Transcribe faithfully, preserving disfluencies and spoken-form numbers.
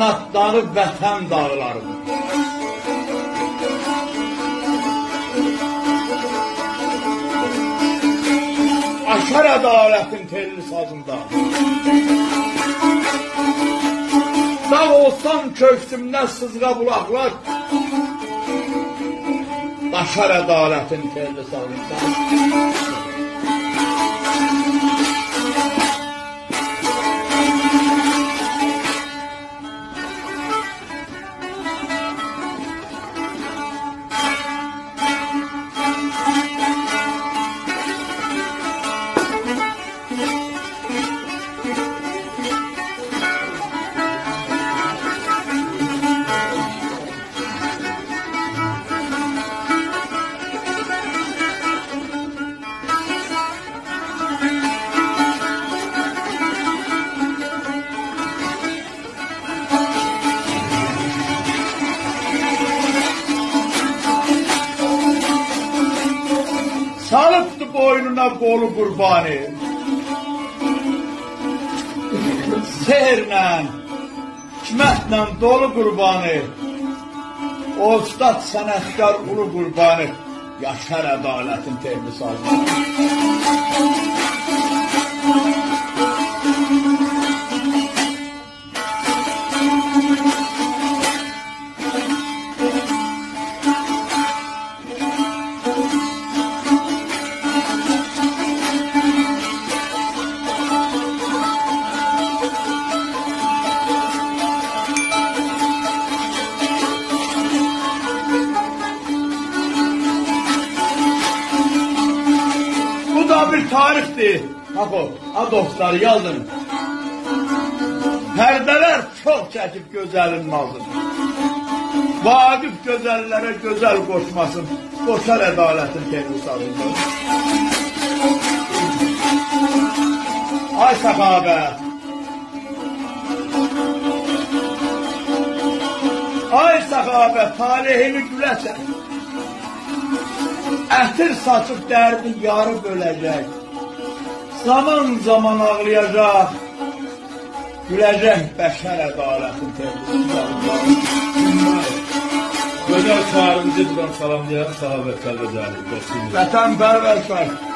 qanatlanıb vətən dağlarıdır. Aşar ədalətin telli sazında. Dağ olsan köksümdən sızğa bulaqlar, Daşar ədalətin telli sazında. Salıbdı boynuna qolu qurbanı, sehrlə, hikmətlə dolu qurbanı, o ustad sənətkar ulu qurbanı, Yaşar ədalətin telli sazında. Bu da bir tarixdir. Bax o, ha dostları yazın. Pərdələr çox çəkib gözəlin nazını. Vaqif gözəllərə gözəl qoşmasın, qoşar ədalətin telli sazında. Ay səxabə, ay səxabə, talihini güləsən. Ətir saçıb dərdi yarı böləcək. Zaman zaman ağlayacaq, güləcək bəşər ədalətin telli sazında. Gözəl şairimizi buradan salamlayan Sahabət Kəlbəcəli dostumuz. Vətənpərvər şair.